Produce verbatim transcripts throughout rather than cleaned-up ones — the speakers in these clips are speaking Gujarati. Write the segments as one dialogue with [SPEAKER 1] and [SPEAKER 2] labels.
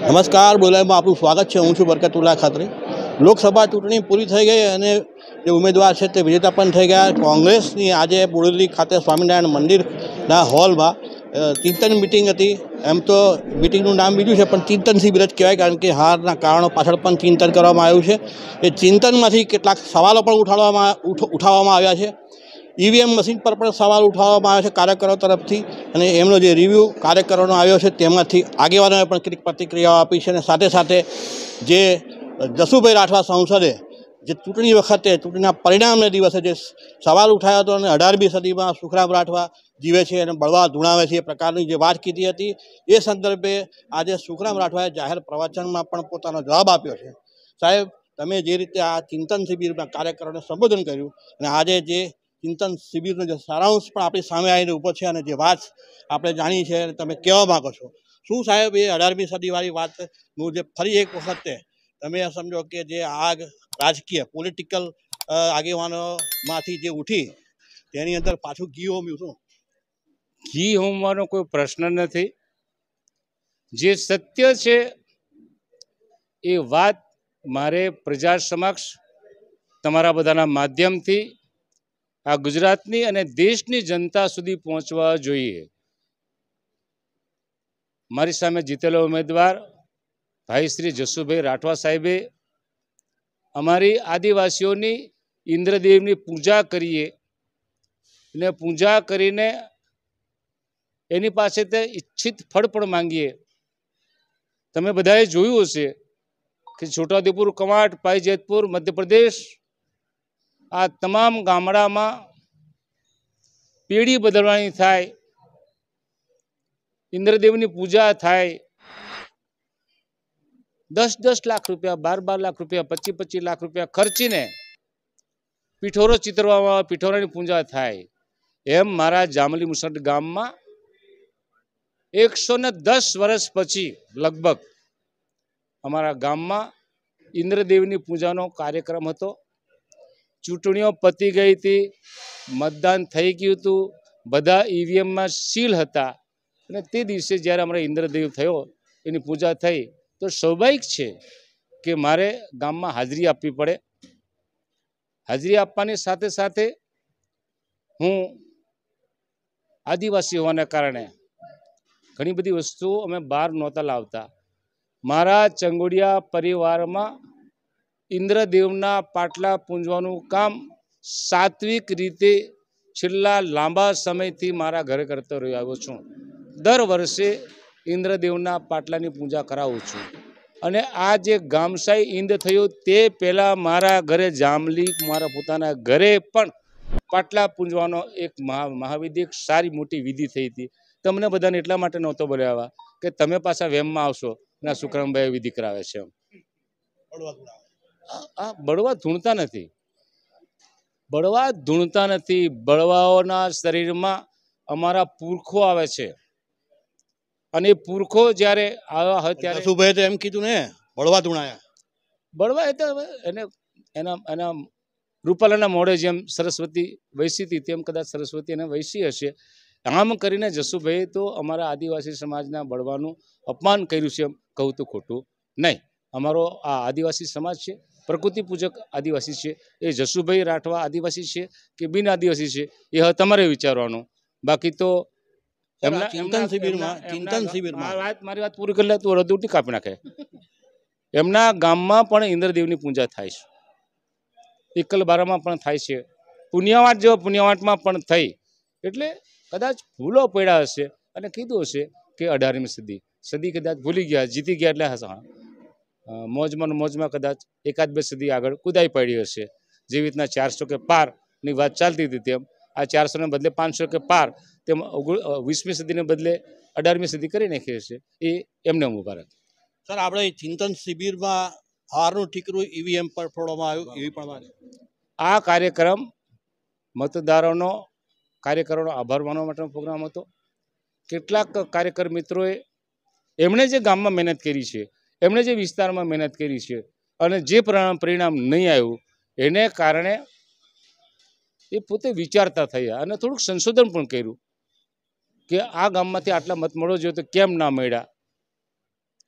[SPEAKER 1] નમસ્કાર, બોલાયમાં આપનું સ્વાગત છે। હું છું બરકતુલ્લા ખાતરી। લોકસભા ચૂંટણી પૂરી થઈ ગઈ અને જે ઉમેદવાર છે તે વિજેતા પણ થઈ ગયા। કોંગ્રેસની આજે બોડેલી ખાતે સ્વામિનારાયણ મંદિરના હોલમાં ચિંતન મિટિંગ હતી। એમ તો મિટિંગનું નામ બીજું છે પણ ચિંતન શિબિર જ કહેવાય, કારણ કે હારના કારણો પાછળ પણ ચિંતન કરવામાં આવ્યું છે। એ ચિંતનમાંથી કેટલાક સવાલો પણ ઉઠાડવામાં ઉઠાવવામાં આવ્યા છે। ઈવીએમ મશીન પર પણ સવાલ ઉઠાવવામાં આવ્યા છે કાર્યકરો તરફથી, અને એમનો જે રિવ્યૂ કાર્યકરોનો આવ્યો છે તેમાંથી આગેવાનોએ પણ કેટલીક પ્રતિક્રિયાઓ આપી છે। અને સાથે સાથે જે જસુભાઈ રાઠવા સાંસદે જે ચૂંટણી વખતે ચૂંટણીના પરિણામને દિવસે જે સવાલ ઉઠાવ્યો હતો અને અઢારમી સદીમાં સુખરામ રાઠવા જીવે છે અને બળવા ધૂણાવે છે એ પ્રકારની જે વાત કીધી હતી, એ સંદર્ભે આજે સુખરામ રાઠવાએ જાહેર પ્રવચનમાં પણ પોતાનો જવાબ આપ્યો છે। સાહેબ, તમે જે રીતે આ ચિંતન શિબિરના કાર્યકરોને સંબોધન કર્યું અને આજે જે ચિંતન શિબિરનો જે સારાંશ પણ આપણી સામે આવીને ઊભો છે અને જે વાત આપણે જાણી છે તમે કહેવા માગો છો, શું સાહેબ એ અઢારમી સદીવાળી વાતનું જે ફરી એક વખતે તમે સમજો કે જે આગ રાજકીય પોલિટિકલ આગેવાનોમાંથી જે ઉઠી તેની અંદર પાછું ઘી હોમ્યું? શું
[SPEAKER 2] ઘી હોમવાનો કોઈ પ્રશ્ન નથી। જે સત્ય છે એ વાત મારે પ્રજા સમક્ષ તમારા બધાના માધ્યમથી આ ગુજરાતની અને દેશની જનતા સુધી પહોંચવા જોઈએ। મારી સામે જીતેલો ઉમેદવાર ભાઈ શ્રી જસુભાઈ રાઠવા સાહેબે અમારી આદિવાસીઓની ઇન્દ્રદેવની પૂજા કરીએ ને પૂજા કરીને એની પાસે તે ઈચ્છિત ફળ પણ માંગીએ। તમે બધાએ જોયું હશે કે છોટાઉદેપુર, કવાંટ, પાઈજેતપુર, મધ્યપ્રદેશ આ તમામ ગામડામાં પેઢી બદલવાની થાય, ઇન્દ્રદેવની પૂજા થાય, દસ દસ લાખ રૂપિયા, બાર બાર લાખ રૂપિયા, પચીસ પચીસ લાખ રૂપિયા ખર્ચીને પીઠોરો ચિતરવામાં આવે, પીઠોરાની પૂજા થાય। એમ મારા જામલી મુસદ ગામમાં એકસો ને દસ વર્ષ પછી લગભગ અમારા ગામમાં ઇન્દ્રદેવની પૂજાનો કાર્યક્રમ હતો। ચૂંટણીઓ પતી ગઈ હતી, મતદાન થઈ ગયું હતું, બધા ઈવીએમમાં સીલ હતા અને તે દિવસે જ્યારે અમારે ઇન્દ્રદેવ થયો, એની પૂજા થઈ, તો સ્વાભાવિક છે કે મારે ગામમાં હાજરી આપવી પડે। હાજરી આપવાની સાથે સાથે હું આદિવાસી હોવાના કારણે ઘણી બધી વસ્તુઓ અમે બહાર નહોતા લાવતા। મારા ચંગોડિયા પરિવારમાં ઇન્દ્રદેવના પાટલા પૂંજવાનું કામ સાત્વિક રીતે છેલ્લા લાંબા સમયથી મારા ઘરે કરતો રહ્યો આવ્યો છું। દર વર્ષે ઇન્દ્રદેવના પાટલાની પૂજા કરાવું છું અને આ જે ગામસાઈ ઇન્દ થયું તે પહેલાં મારા ઘરે જામલી મારા પોતાના ઘરે પણ પાટલા પૂંજવાનો એક મહા મહાવિધિ એક સારી મોટી વિધિ થઈ હતી। તમને બધાને એટલા માટે નહોતો બોલાવ્યા કે તમે પાછા વેમમાં આવશો અને સુખરામભાઈ વિધિ કરાવે છે। આ બળવા ધૂણતા નથી, બળવા ધૂણતા નથી। બળવાઓના શરીરમાં અમારા પુરખો આવે છે અને એ પુરખો જ્યારે આવ્યા હોય ત્યારે
[SPEAKER 1] જસુભાઈએ તો એમ કીધું ને બળવા ધૂણાયા।
[SPEAKER 2] બળવા એટલે એને એના એના રૂપાલાના મોઢે જેમ સરસ્વતી વૈસી હતી તેમ કદાચ સરસ્વતી એને વૈસી હશે। આમ કરીને જસુભાઈ તો અમારા આદિવાસી સમાજના બળવાનું અપમાન કર્યું છે એમ કહું તો ખોટું નહીં। અમારો આ આદિવાસી સમાજ છે, પ્રકૃતિ પૂજક આદિવાસી છે। એ જસુભાઈ રાઠવા આદિવાસી છે કે બિન આદિવાસી છે એ હવે તમારે વિચારવાનું। બાકી તો એમના
[SPEAKER 1] ચિંતન શિબિરમાં ચિંતન શિબિરમાં
[SPEAKER 2] વાત મારી વાત પૂરી કરી લે તું અડધું કાપી નાખે। એમના ગામમાં પણ ઇન્દ્રદેવની પૂજા થાય છે, એકલબારામાં પણ થાય છે, પુણ્યવાટ જેવો પુણ્યવાટમાં પણ થઈ। એટલે કદાચ ભૂલો પડ્યા હશે અને કીધું હશે કે અઢારમી સદી સદી કદાચ ભૂલી ગયા, જીતી ગયા એટલે હા મોજમાં મોજમાં કદાચ એકાદ બે સદી આગળ કુદાઈ પડી હશે। જેવી રીતના ચારસો કે પારની વાત ચાલતી હતી તેમ આ ચારસોને બદલે પાંચસો કે પાર તેમ વીસમી સદીને બદલે અઢારમી સદી કરી નાખી હશે। એ એમને મુબારક।
[SPEAKER 1] સર, આપણે ચિંતન શિબિરમાં હારનું ઠીકરું ઈવીએમ પર ફોડવામાં આવ્યું, એવી પણ વાત।
[SPEAKER 2] આ કાર્યક્રમ મતદારોનો કાર્યકરોનો આભાર માનવા માટેનો પ્રોગ્રામ હતો। કેટલાક કાર્યકર મિત્રોએ એમણે જે ગામમાં મહેનત કરી છે, એમણે જે વિસ્તારમાં મહેનત કરી છે અને જે પરિણામ નહીં આવ્યું એને કારણે એ પોતે વિચારતા થયા અને થોડુંક સંશોધન પણ કર્યું કે આ ગામમાંથી આટલા મત મળવો જોઈએ તો કેમ ના મળ્યા।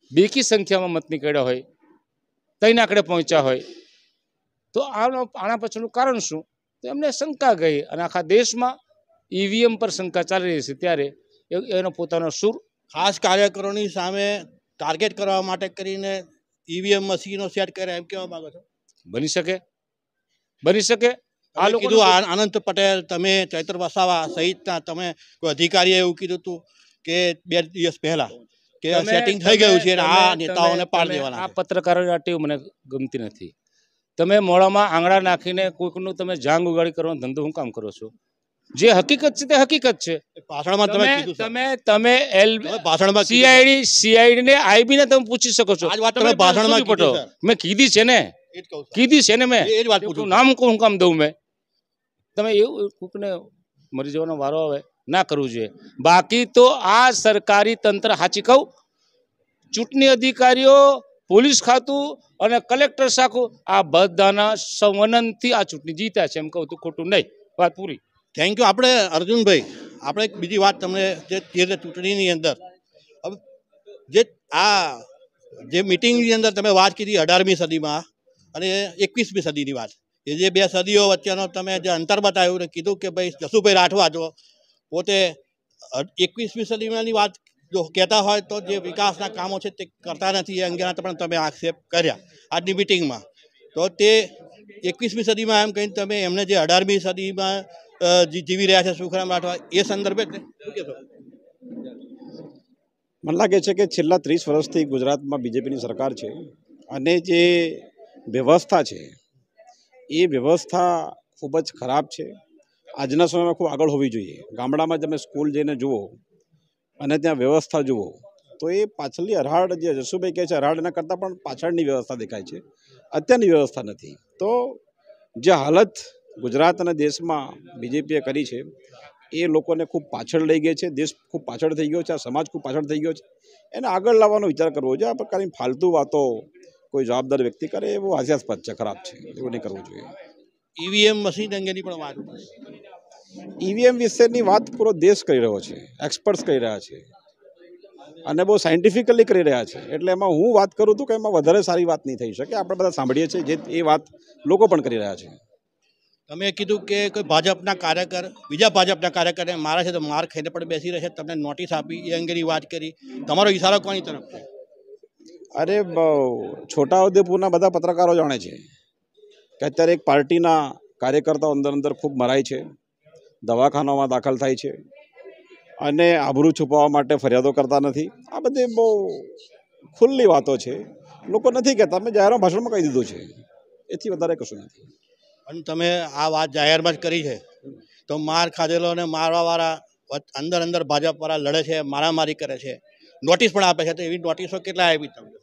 [SPEAKER 2] બેકી સંખ્યામાં મત નીકળ્યા હોય, ત્રણ આંકડે પહોંચ્યા હોય, તો આનો આના પાછળનું કારણ શું? તો એમને શંકા ગઈ અને આખા દેશમાં ઈવીએમ પર શંકા ચાલી રહી છે, ત્યારે એનો પોતાનો સુર
[SPEAKER 1] ખાસ કાર્યકરોની સામે ટાર્ગેટ કરવા માટે કરીને ઈવીએમ મશીનો સેટ કર્યા એમ કહેવા માંગો છો?
[SPEAKER 2] બની શકે, બની શકે. આ લોકો
[SPEAKER 1] કીધું અનંત પટેલ, તમે ચૈત્ર વસાવા સહિતના તમે કોઈ અધિકારીએ એવું કીધું હતું કે બે દિવસ પહેલા કે સેટિંગ થઈ ગયું છે અને આ નેતાઓને પાડ દેવાના
[SPEAKER 2] આ પત્રકારોની આ ટેવ મને ગમતી નથી. તમે મોડામાં આંગળા નાખીને કોઈકનું તમે જાંગ ઉગાડી કરવાનો ધંધો હું કામ કરો છો? જે હકીકત છે તે હકીકત છે.
[SPEAKER 1] ભાષણમાં તમે કીધું
[SPEAKER 2] તમે તમે એલ
[SPEAKER 1] ભાષણમાં
[SPEAKER 2] સીઆઈડી સીઆઈડી ને આઈબી ને તમે પૂછી શકો છો.
[SPEAKER 1] આજ વાત તમે ભાષણમાં કીધું સર.
[SPEAKER 2] મેં કીધી છે ને,
[SPEAKER 1] એ જ કહું છું.
[SPEAKER 2] કીધી છે ને મેં.
[SPEAKER 1] એ જ વાત પૂછું.
[SPEAKER 2] નામ કોણ કામ દઉં મેં? તમે એવું કોકને મરી જવાનો વારો આવે ના કરવું જોઈએ. બાકી તો આ સરકારી તંત્ર, સાચી કહું, ચૂંટણી અધિકારીઓ, પોલીસ ખાતું અને કલેક્ટર શાખું આ બધાના સંવનનથી આ ચૂંટણી જીત્યા છે એમ કહું તો ખોટું નહીં. વાત પૂરી.
[SPEAKER 1] Thank you. આપણે અર્જુનભાઈ, આપણે એક બીજી વાત તમને જે જે ચૂંટણીની અંદર હવે જે આ જે મિટિંગની અંદર તમે વાત કીધી અઢારમી સદીમાં અને એકવીસમી સદીની વાત, એ જે બે સદીઓ વચ્ચેનો તમે જે અંતર બતાવ્યું ને કીધું કે ભાઈ જસુભાઈ રાઠવા જો પોતે એકવીસમી સદીમાંની વાત જો કહેતા હોય તો જે વિકાસના કામો છે તે કરતા નથી, એ અંગેના પણ તમે આક્ષેપ કર્યા આજની મિટિંગમાં. તો તે એકવીસમી સદીમાં એમ કહીને તમે એમને જે અઢારમી સદીમાં જીવી રહ્યા છે સુખરામ રાઠવા, એ સંદર્ભે શું કહેશો?
[SPEAKER 3] મને લાગે છે કે છેલ્લા ત્રીસ વર્ષથી ગુજરાતમાં બીજેપીની સરકાર છે અને જે વ્યવસ્થા છે એ વ્યવસ્થા ખૂબ જ ખરાબ છે. આજના સમયમાં ખૂબ આગળ હોવી જોઈએ. ગામડામાં તમે સ્કૂલ જઈને જુઓ અને ત્યાં વ્યવસ્થા જુઓ તો એ પાછળની અરહાડ જે જસુભાઈ કહે છે અરહાડ એના કરતાં પણ પાછળની વ્યવસ્થા દેખાય છે, અત્યારની વ્યવસ્થા નથી. તો જે હાલત ગુજરાત અને દેશમાં બીજેપીએ કરી છે એ લોકોને ખૂબ પાછળ લઈ ગઈ છે. દેશ ખૂબ પાછળ થઈ ગયો છે, આ સમાજ ખૂબ પાછળ થઈ ગયો છે. એને આગળ લાવવાનો વિચાર કરવો જોઈએ. આ પ્રકારની ફાલતુ વાતો કોઈ જવાબદાર વ્યક્તિ કરે એવું હાસ્યાસ્પદ છે, ખરાબ છે, એવું નહીં કરવું જોઈએ.
[SPEAKER 1] ઈવીએમ મશીન અંગેની પણ વાત,
[SPEAKER 3] ઈવીએમ વિશેની વાત પૂરો દેશ કરી રહ્યો છે, એક્સપર્ટ્સ કરી રહ્યા છે અને બહુ સાયન્ટિફિકલી કરી રહ્યા છે. એટલે એમાં હું વાત કરું છું કે એમાં વધારે સારી વાત નહીં થઈ શકે. આપણે બધા સાંભળીએ છીએ જે એ વાત લોકો પણ કરી રહ્યા છે.
[SPEAKER 1] તમે કીધું કે કોઈ ભાજપના કાર્યકર બીજા ભાજપના કાર્યકરને મારે છે તો માર ખાઈને પણ બેસી રહેશે, તમને નોટિસ આપી, એ અંગેની વાત કરી. તમારો ઇશારો કોની તરફ છે?
[SPEAKER 3] અરે છોટાઉદેપુરના બધા પત્રકારો જાણે છે કે અત્યારે એક પાર્ટીના કાર્યકર્તાઓ અંદર અંદર ખૂબ મરાય છે, દવાખાનામાં દાખલ થાય છે અને આબરૂ છુપાવવા માટે ફરિયાદો કરતા નથી. આ બધી બહુ ખુલ્લી વાતો છે, લોકો નથી કહેતા. મેં જાહેરમાં ભાષણમાં કહી દીધું છે, એથી વધારે કશું નથી.
[SPEAKER 1] અને તમે આ વાત જાહેરમાં જ કરી છે તો માર ખાધેલો અને મારવાવાળા અંદર અંદર ભાજપવાળા લડે છે, મારામારી કરે છે, નોટિસ પણ આપે છે, તો એવી નોટિસો કેટલા આપી તમને?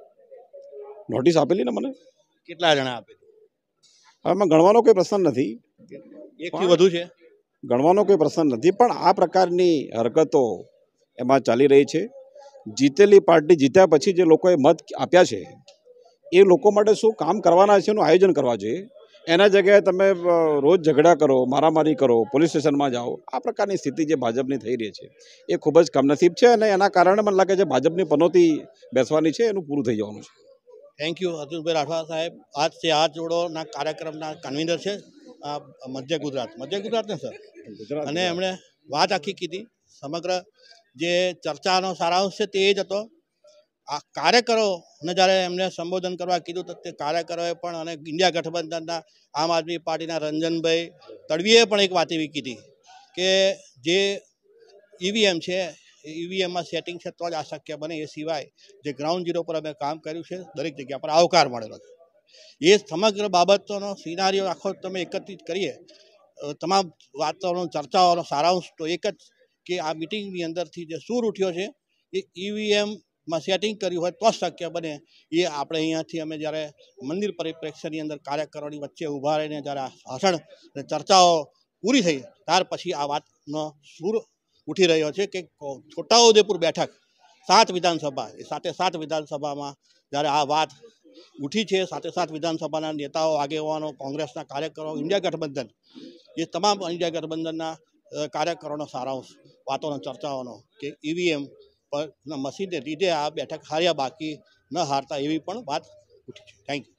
[SPEAKER 3] નોટિસ આપેલી ને મને.
[SPEAKER 1] કેટલા જણા આપેલી?
[SPEAKER 3] હવે એમાં ગણવાનો કોઈ પ્રશ્ન નથી,
[SPEAKER 1] એકથી વધુ છે,
[SPEAKER 3] ગણવાનો કોઈ પ્રશ્ન નથી. પણ આ પ્રકારની હરકતો એમાં ચાલી રહી છે. જીતેલી પાર્ટી જીત્યા પછી જે લોકોએ મત આપ્યા છે એ લોકો માટે શું કામ કરવાના છે એનું આયોજન કરવા જોઈએ. એના જગ્યાએ તમે રોજ ઝઘડા કરો, મારામારી કરો, પોલીસ સ્ટેશનમાં જાઓ, આ પ્રકારની સ્થિતિ જે ભાજપની થઈ રહી છે એ ખૂબ જ કમનસીબ છે અને એના કારણે મને લાગે છે ભાજપની પનોતી બેસવાની છે, એનું પૂરું થઈ જવાનું છે.
[SPEAKER 1] થેન્ક યુ અર્જુનભાઈ રાઠવા સાહેબ. આજ છે હાથ જોડોના કાર્યક્રમના કન્વીનર છે મધ્ય ગુજરાત મધ્ય ગુજરાત ને સર, અને એમણે વાત આખી કીધી. સમગ્ર જે ચર્ચાનો સારાંશ છે તે જ હતો. આ કાર્યકરોને જ્યારે એમને સંબોધન કરવા કીધું તો તે કાર્યકરોએ પણ અને ઇન્ડિયા ગઠબંધનના આમ આદમી પાર્ટીના રંજનભાઈ તડવીએ પણ એક વાત એવી કીધી કે જે ઈવીએમ છે ઈવીએમમાં સેટિંગ છે તો જ આ શક્ય બને, એ સિવાય જે ગ્રાઉન્ડ ઝીરો પર અમે કામ કર્યું છે દરેક જગ્યા પર આવકાર મળેલો છે. એ સમગ્ર બાબતોનો સિનારીઓ આખો તમે એકત્રિત કરીએ, તમામ વાતોનો ચર્ચાઓનો સારાંશ તો એક જ કે આ મિટિંગની અંદરથી જે સૂર ઉઠ્યો છે એ ઈવીએમમાં સેટિંગ કર્યું હોય તો જ શક્ય બને. એ આપણે અહીંયાથી અમે જ્યારે મંદિર પરિપ્રેક્ષ્યની અંદર કાર્યકરોની વચ્ચે ઊભા રહીને જ્યારે ભાષણ અને ચર્ચાઓ પૂરી થઈ ત્યાર પછી આ વાતનો સૂર ઉઠી રહ્યો છે કે છોટાઉદેપુર બેઠક સાત વિધાનસભા એ સાથે સાત વિધાનસભામાં જ્યારે આ વાત ઉઠી છે, સાથે સાત વિધાનસભાના નેતાઓ, આગેવાનો, કોંગ્રેસના કાર્યકરો, ઇન્ડિયા ગઠબંધન, એ તમામ ઇન્ડિયા ગઠબંધનના કાર્યકરોનો સારાંશ વાતોનો ચર્ચાઓનો કે ઈવીએમ પર મસીદને લીધે આ બેઠક હાર્યા, બાકી ન હારતા એવી પણ વાત ઉઠી છે. Thank you.